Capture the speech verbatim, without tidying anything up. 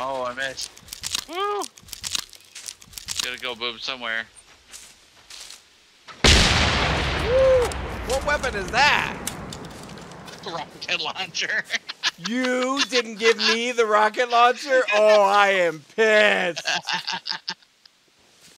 Oh, I missed. Woo! Gotta go boom somewhere. Woo! What weapon is that? Rocket launcher. You didn't give me the rocket launcher? Oh, I am pissed.